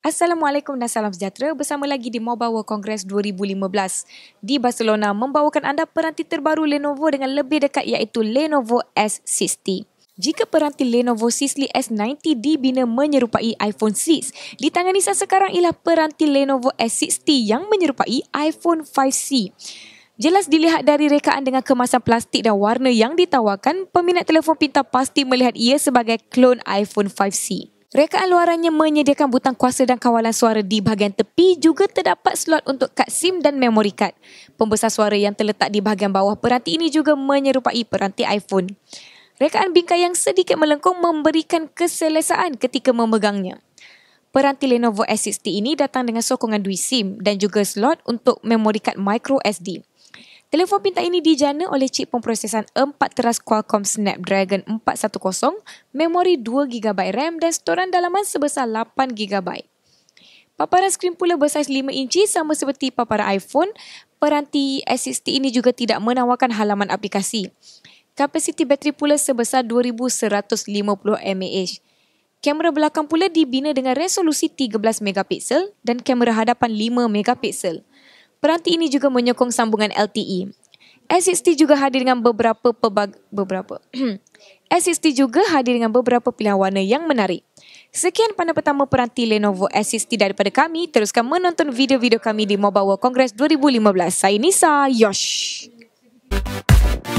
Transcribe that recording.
Assalamualaikum dan salam sejahtera. Bersama lagi di Mobile World Congress 2015 di Barcelona membawakan anda peranti terbaru Lenovo dengan lebih dekat iaitu Lenovo S60. Jika peranti Lenovo S90 dibina menyerupai iPhone 6, di tangan Nisa sekarang ialah peranti Lenovo S60 yang menyerupai iPhone 5C. Jelas dilihat dari rekaan dengan kemasan plastik dan warna yang ditawarkan, peminat telefon pintar pasti melihat ia sebagai klon iPhone 5C. Rekaan luarannya menyediakan butang kuasa dan kawalan suara di bahagian tepi, juga terdapat slot untuk kad SIM dan memory card. Pembesar suara yang terletak di bahagian bawah peranti ini juga menyerupai peranti iPhone. Rekaan bingkai yang sedikit melengkung memberikan keselesaan ketika memegangnya. Peranti Lenovo S60 ini datang dengan sokongan 2 SIM dan juga slot untuk memory card micro SD. Telefon pintar ini dijana oleh chip pemprosesan 4 teras Qualcomm Snapdragon 410, memori 2GB RAM dan storan dalaman sebesar 8GB. Paparan skrin pula bersaiz 5 inci sama seperti paparan iPhone. Peranti S60 ini juga tidak menawarkan halaman aplikasi. Kapasiti bateri pula sebesar 2150 mAh. Kamera belakang pula dibina dengan resolusi 13MP dan kamera hadapan 5MP. Peranti ini juga menyokong sambungan LTE. S60 juga hadir dengan S60 juga hadir dengan beberapa pilihan warna yang menarik. Sekian panel pertama peranti Lenovo S60 daripada kami. Teruskan menonton video-video kami di Mobile World Congress 2015. Saya Nisa, Yosh.